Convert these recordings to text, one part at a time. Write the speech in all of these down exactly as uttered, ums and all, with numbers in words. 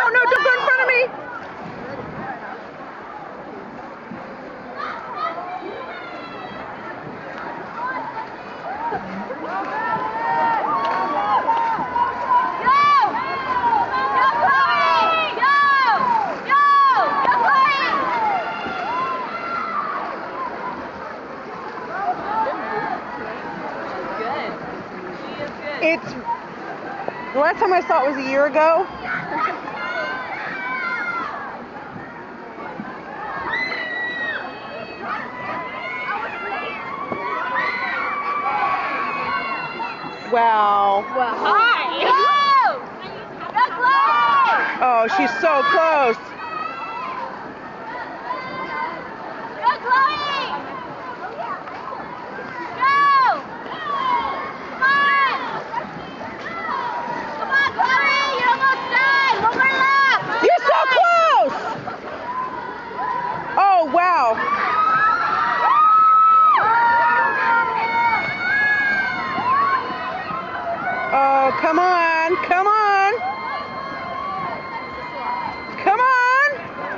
no, don't go in front of me. It's, the last time I saw it was a year ago. Wow. Well, hi. Go! Go, Chloe! Oh, she's so close. Go, Chloe! Go! Come on! Come on, Chloe! You're almost done! One more lap! You're so close! Oh, wow. Oh, come on, come on. Come on.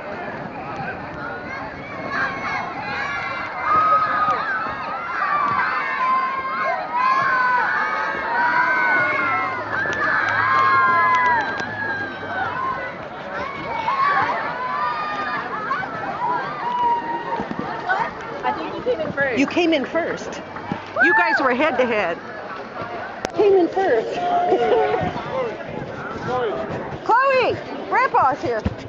I think you came in first. You came in first. You guys were head to head. Came in first. Chloe, Grandpa's here.